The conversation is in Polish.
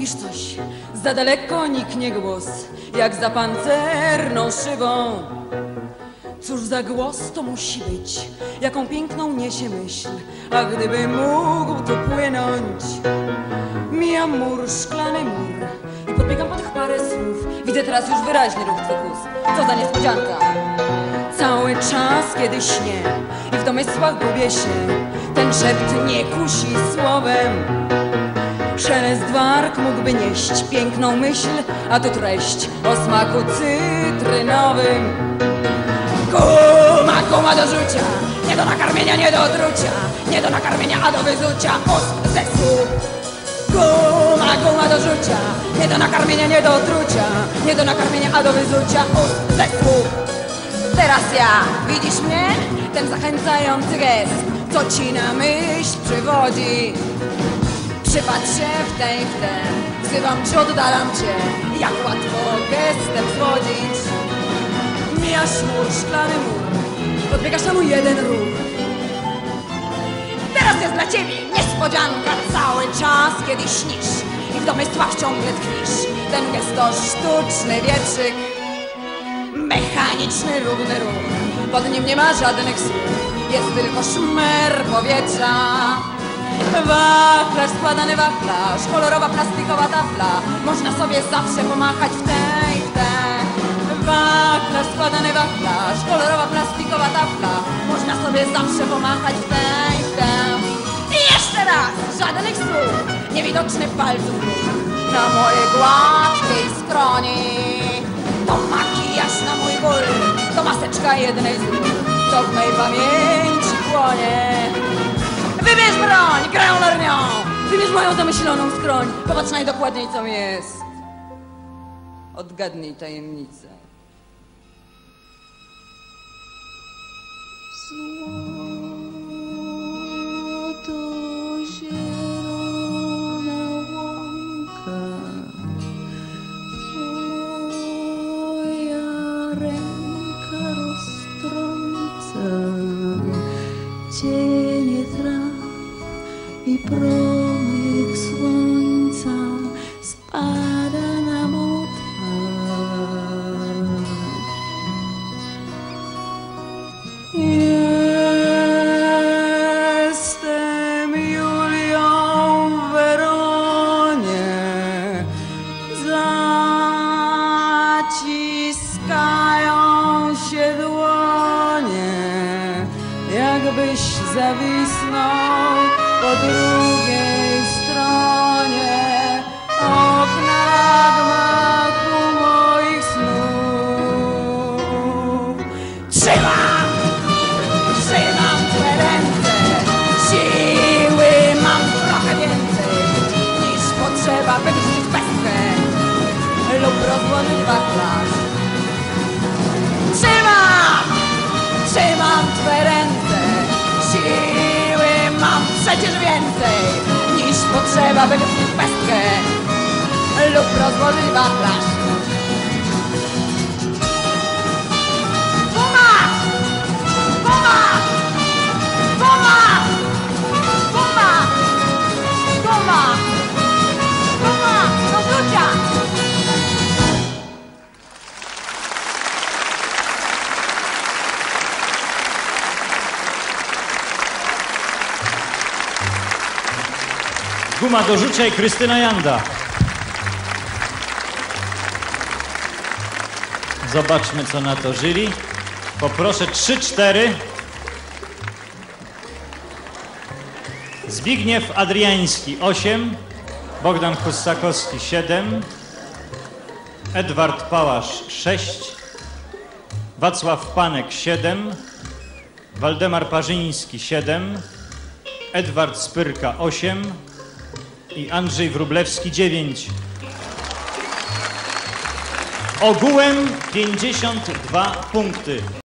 Mówisz coś, za daleko niknie głos, jak za pancerną szybą. Cóż za głos to musi być, jaką piękną niesie myśl, a gdyby mógł tu płynąć. Mijam mur, szklany mur i podbiegam po tych parę słów. Widzę teraz już wyraźny ruch twych ust. Co za niespodzianka. Cały czas, kiedy śnię i w domysłach gubię się, ten szept nie kusi słowem. Szelest warg mógłby nieść piękną myśl, a tu treść o smaku cytrynowym. Guma, guma do rzucia, nie do nakarmienia, nie do odrucia, nie do nakarmienia, a do wyzucia ust ze słów. Guma, guma do rzucia, nie do nakarmienia, nie do odrucia, nie do nakarmienia, a do wyzucia ust ze słów. Teraz ja, widzisz mnie? Ten zachęcający gest, co ci na myśl przywodzi. Przypatrz się w tę i w tę, wzywam cię, oddalam cię, jak łatwo gestem zwodzić. Mijasz mur, szklany mur, podbiegasz na mój jeden ruch. Teraz jest dla ciebie niespodzianka cały czas, kiedy śnisz i w domysłach ciągle tkwisz. Ten gest to sztuczny wietrzyk, mechaniczny, równy ruch. Pod nim nie ma żadnych słów, jest tylko szmer powietrza. Wachlarz, składany wachlarz, kolorowa plastikowa tafla, można sobie zawsze pomachać w tę i w tę. Wachlarz, składany wachlarz, kolorowa plastikowa tafla, można sobie zawsze pomachać w tę i w tę. I jeszcze raz, żadnych słów, niewidoczny palców ruch na mojej gładkiej skroni. To makijaż na mój ból, to maseczka jednej z nich, to w mej pamięci płonie. Wybierz broń, grają lornią, wybierz moją zamyśloną skroń, popatrz najdokładniej co mi jest. Odgadnij tajemnicę. Złoto-zielona łąka, twoja ręka roztrąca cienie traw i promyk słońca spada na mą twarz. Jestem Julią w Weronie, zaciskają się dłonie, jakbyś zawisnął po drugiej stronie okna gmachu moich snów. Trzymam twe ręce, siły mam trochę więcej niż potrzeba, by wrzucić pestkę lub rozłożyć wachlarz. Trzymam twe ręce, siły mam przecież więcej niż potrzeba, by wrzucić pestkę lub rozłożyć wachlarz. Guma do rzucia i Krystyna Janda. Zobaczmy, co na to jury. Poproszę 3-4. Zbigniew Adriański 8, Bogdan Hussakowski 7, Edward Pałasz 6, Wacław Panek 7, Waldemar Parzyński 7, Edward Spyrka 8 i Andrzej Wróblewski 9. Ogółem 52 punkty.